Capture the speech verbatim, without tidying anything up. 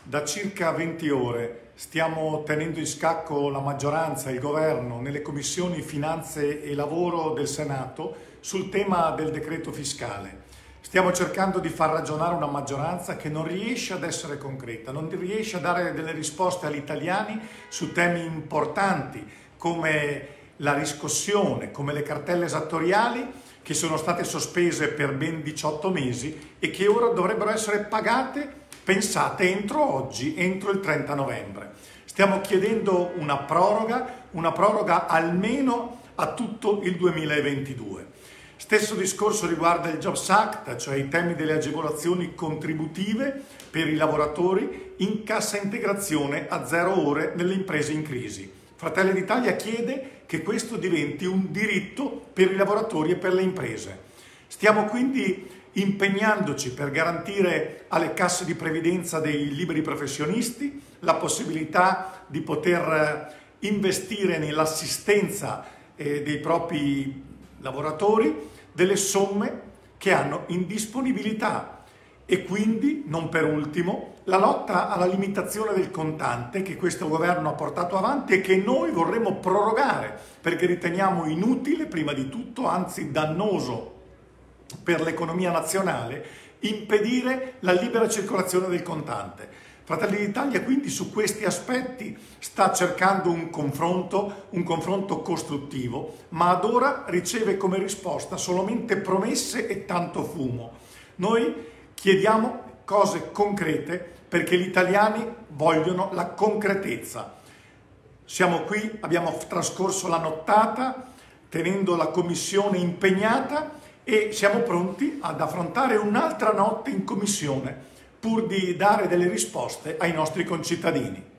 Da circa venti ore stiamo tenendo in scacco la maggioranza e il governo nelle commissioni Finanze e Lavoro del Senato sul tema del decreto fiscale. Stiamo cercando di far ragionare una maggioranza che non riesce ad essere concreta, non riesce a dare delle risposte agli italiani su temi importanti come la riscossione, come le cartelle esattoriali che sono state sospese per ben diciotto mesi e che ora dovrebbero essere pagate, pensate, entro oggi, entro il trenta novembre. Stiamo chiedendo una proroga, una proroga almeno a tutto il duemilaventidue. Stesso discorso riguarda il Jobs Act, cioè i temi delle agevolazioni contributive per i lavoratori in cassa integrazione a zero ore nelle imprese in crisi. Fratelli d'Italia chiede che questo diventi un diritto per i lavoratori e per le imprese. Stiamo quindi impegnandoci per garantire alle casse di previdenza dei liberi professionisti la possibilità di poter investire nell'assistenza eh, dei propri lavoratori delle somme che hanno in disponibilità. E quindi, non per ultimo, la lotta alla limitazione del contante che questo governo ha portato avanti e che noi vorremmo prorogare perché riteniamo inutile, prima di tutto, anzi dannoso per l'economia nazionale, impedire la libera circolazione del contante. Fratelli d'Italia quindi su questi aspetti sta cercando un confronto, un confronto costruttivo, ma ad ora riceve come risposta solamente promesse e tanto fumo. Noi chiediamo cose concrete perché gli italiani vogliono la concretezza. Siamo qui, abbiamo trascorso la nottata tenendo la commissione impegnata e siamo pronti ad affrontare un'altra notte in commissione pur di dare delle risposte ai nostri concittadini.